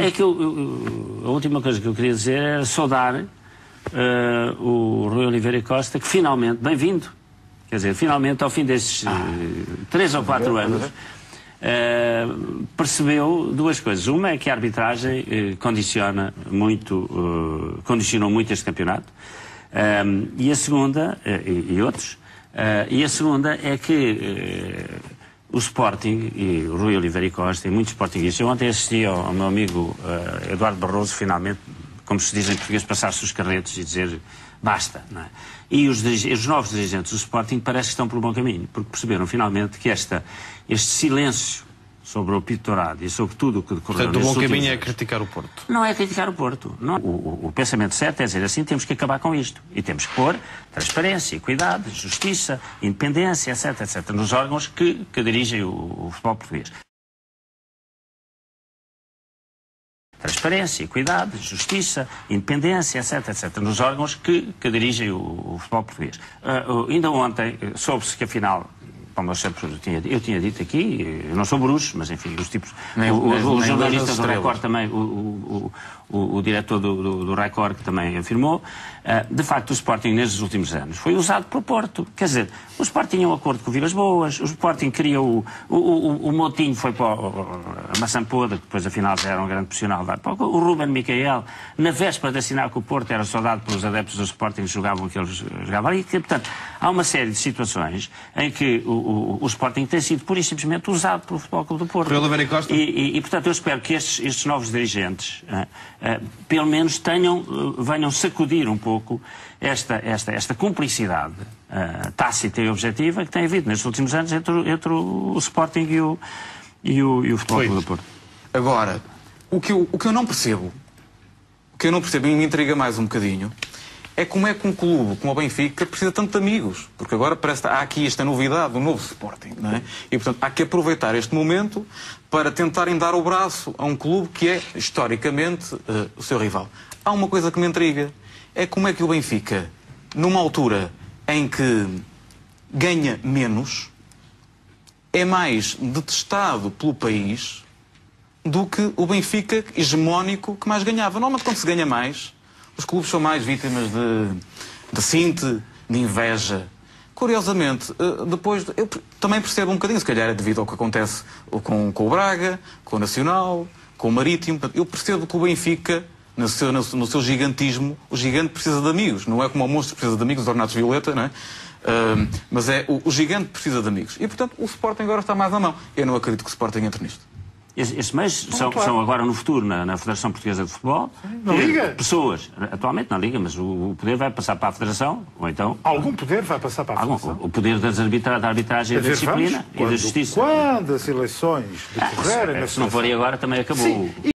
É que a última coisa que eu queria dizer era saudar o Rui Oliveira Costa, que finalmente, bem-vindo, quer dizer, finalmente ao fim destes 3 ou 4 anos, percebeu duas coisas. Uma é que a arbitragem condicionou muito este campeonato, e a segunda, e a segunda é que o Sporting e o Rui Oliveira Costa e muitos sportinguistas. Eu ontem assisti ao meu amigo Eduardo Barroso, finalmente, como se diz em português, passar-se os carretos e dizer basta, não é? E os novos dirigentes do Sporting parece que estão pelo bom caminho, porque perceberam finalmente que este silêncio sobre o Pitorado e sobre tudo o que decorreu. Portanto, o bom caminho é criticar o Porto. Não é criticar o Porto. Não. O pensamento certo é dizer assim, temos que acabar com isto. E temos que pôr transparência, equidade, justiça, independência, etc., etc., nos órgãos que dirigem o futebol português. Transparência, equidade, justiça, independência, etc., etc., nos órgãos que dirigem o futebol português. Ainda ontem soube-se que, afinal, como eu tinha dito aqui, eu não sou bruxo, mas enfim, os tipos... O jornalista do Record também, o diretor do Record também afirmou, de facto o Sporting nestes últimos anos foi usado pelo Porto. Quer dizer, o Sporting tinha um acordo com o Vilas Boas, o Sporting queria o Moutinho foi para a maçã podre, que depois afinal já era um grande profissional. O Ruben Micael, na véspera de assinar com o Porto, era saudado pelos adeptos do Sporting que jogavam que eles jogavam ali. Portanto, há uma série de situações em que o Sporting tem sido pura e simplesmente usado pelo Futebol Clube do Porto. E portanto, eu espero que estes novos dirigentes pelo menos venham sacudir um pouco esta cumplicidade tácita e objetiva que tem havido nestes últimos anos entre o Sporting e o Futebol Clube do Porto. Agora, o que eu não percebo, e me intriga mais um bocadinho, é como é que um clube como o Benfica precisa tanto de amigos. Porque agora parece que há aqui esta novidade do novo Sporting, não é? E, portanto, há que aproveitar este momento para tentarem dar o braço a um clube que é, historicamente, o seu rival. Há uma coisa que me intriga. É como é que o Benfica, numa altura em que ganha menos, é mais detestado pelo país do que o Benfica hegemónico que mais ganhava. Normalmente, quando se ganha mais, os clubes são mais vítimas de cinte, de inveja. Curiosamente, depois, eu também percebo um bocadinho, se calhar é devido ao que acontece com o Braga, com o Nacional, com o Marítimo. Eu percebo que o Benfica, no seu gigantismo, o gigante precisa de amigos. Não é como o monstro precisa de amigos, o Ornatos Violeta, não é? Mas o gigante precisa de amigos. E, portanto, o Sporting agora está mais à mão. Eu não acredito que o Sporting entre nisto. Estes meios são agora no futuro na Federação Portuguesa de Futebol. Na Liga? Pessoas, atualmente na Liga, mas o poder vai passar para a Federação, ou então... Algum poder vai passar para a Federação? O poder da arbitragem, da disciplina e da justiça. Quando as eleições decorrerem... Se não forem agora, também acabou. Sim.